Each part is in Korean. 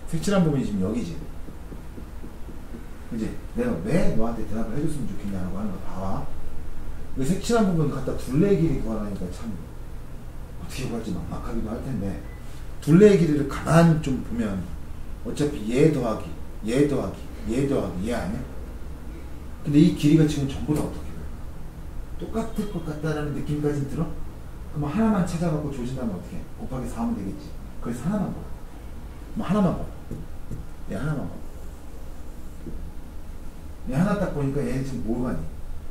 색칠한 부분이 지금 여기지. 그지? 내가 왜 너한테 대답을 해줬으면 좋겠냐고 하는 거 봐봐. 왜 색칠한 부분 갖다 둘레의 길이 구하라니까 참 어떻게 구할지 막막하기도 할 텐데, 둘레의 길이를 가만히 좀 보면 어차피 얘 더하기 얘 더하기 얘 더하기 얘 아니야? 근데 이 길이가 지금 전부 다 어떻게 돼? 똑같을 것 같다라는 느낌까지 들어? 그럼 하나만 찾아갖고 조진다면 어떻게 해? 곱하기 4 하면 되겠지. 그래서 하나만 봐. 그럼 하나만 봐. 얘 하나만 봐. 얘 하나 딱 보니까 얘 지금 뭐가 니?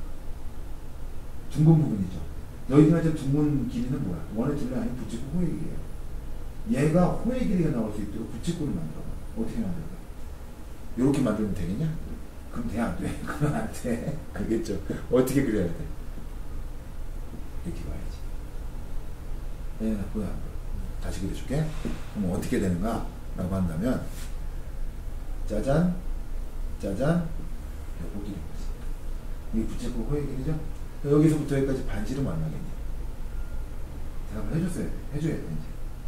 둥근 부분이죠. 너희들한테 둥근 길이는 뭐야? 원의 둘레 아닌 부채꼴 호의 길이에요. 얘가 호의 길이가 나올 수 있도록 부채꼴을 만들어. 어떻게 만들까? 이렇게 만들면 되겠냐? 그럼 돼, 안 돼? 그러면 안 돼. 알겠죠? 어떻게 그려야 돼? 이렇게 봐야지. 얘는 보여. 다시 그려줄게. 그럼 어떻게 되는가? 라고 한다면, 짜잔, 짜잔, 요거 길인 거지. 이게 부채꼴 호의 길이죠? 여기서부터 여기까지 반지름 얼마겠니? 대답을 해줘야 돼, 이제.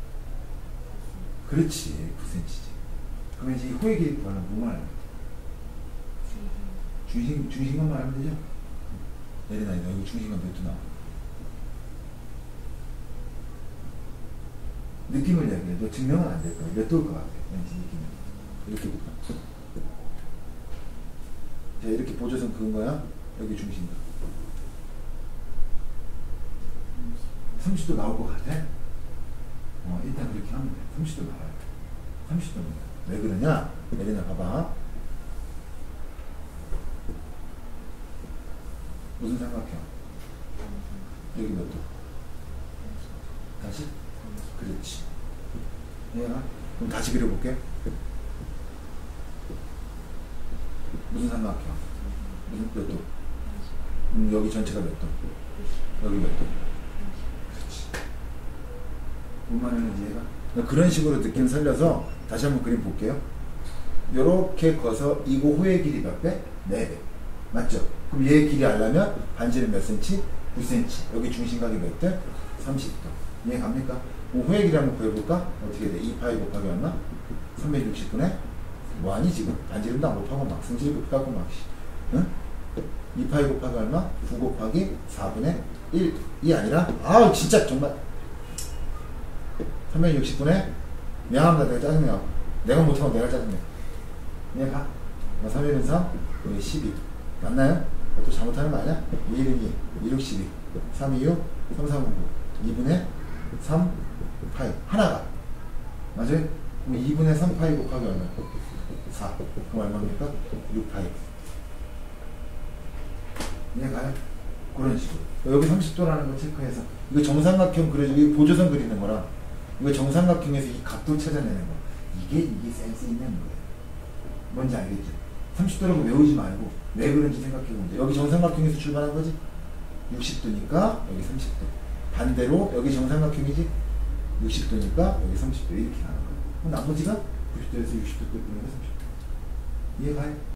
그렇지, 9cm지. 그러면 이제 이 호의 길이 구하려면 뭐만 하면 돼? 중심값만 하면 되죠? 예린아, 너 여기 중심값 몇 도 나와? 느낌을 얘기해. 너 증명은 안 될 거야. 몇 도일 것 같아? 왠지 느낌이. 이렇게 볼까? 자, 이렇게 보조선 그은 거야? 여기 중심값. 30도 나올 것 같아? 일단 그렇게 하면 돼. 30도 나와요. 30도입니다. 왜 그러냐? 예린아, 봐봐. 무슨 삼각형? 여기 몇 도? 다시? 그렇지. 얘가? 그럼 다시 그려볼게. 무슨 삼각형? 무슨 몇 도? 여기 전체가 몇 도? 여기 몇 도? 뭔 말이는지 얘가? 그런 식으로 느낌 살려서 다시 한번 그림 볼게요. 요렇게 커서 이거 호의 길이 몇 배? 4배. 맞죠? 그럼 얘 길이 알려면 반지름 몇 cm? 9cm. 여기 중심각이 몇 대? 30도. 이해 갑니까? 호의 길이 한번 구해볼까? 어떻게 돼? 2파이 곱하기 얼마? 360분의? 뭐하니 지금? 반지름도 안 곱하고 막 승질 곱하고 막 응? 2파이 곱하기 얼마? 9 곱하기 4분의 1. 이 아니라? 아우 진짜 정말 360분의 미안합니다. 내가 짜증내요. 내가 못하고 내가 짜증내. 얘가 3일은 3, 여기 12. 맞나요? 또 잘못하는 거 아니야? 2일은 2, 2, 6, 12. 3, 2, 6, 3, 3, 9. 2분의 3 파이. 하나가. 맞아요? 그럼 2분의 3 파이 곱하기 얼마? 4. 그럼 얼마입니까? 6 파이. 이해가요? 그런 식으로. 여기 30도라는 거 체크해서. 이거 정삼각형 그려주고, 이거 보조선 그리는 거랑, 이거 정삼각형에서 이 각도 찾아내는 거. 이게 센스 있는 거예요. 뭔지 알겠죠? 30도라고 외우지 말고 왜 그런지 생각해보면 돼. 여기 정삼각형에서 출발한 거지? 60도니까 여기 30도. 반대로 여기 정삼각형이지? 60도니까 여기 30도. 이렇게 가는 거예요. 그럼 나머지가 90도에서 60도 끝이니까 30도. 이해가요?